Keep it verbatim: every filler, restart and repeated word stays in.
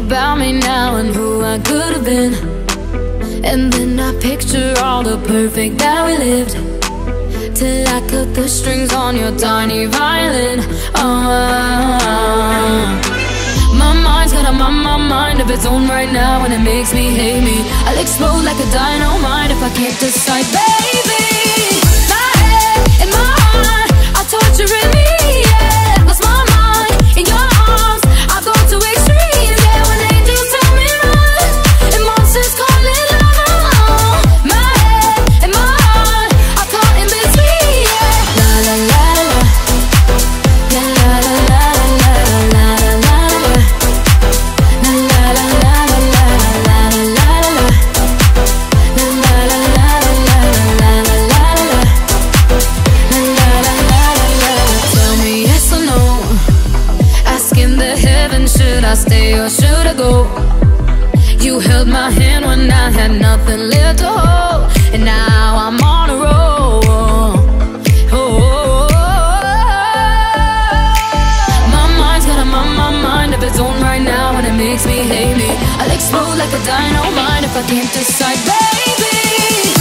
about me now and who I could have been. And then I picture all the perfect that we lived, till I cut the strings on your tiny violin. Oh, my mind's got a my, my mind of its own right now, and it makes me hate me. I'll explode like a dynamite if I can't decide, baby. My head and my heart are torturing me, yeah. Lost my mind in your arms, I go to extremes, yeah. When angels tell me run and monsters call it love. My head and my heart are caught in between, yeah. La la la la, yeah, la la la la la la la la, la la la la la la la la la, la la la la la la la la. Tell me yes or no, asking the heavens, should I stay or should I go? You held my hand when I had nothing left to hold, and now I'm on a roll. Oh, my mind's got a my, my mind of its own right now, and it makes me hate me. I'll explode like a dynamite if I can't decide, baby.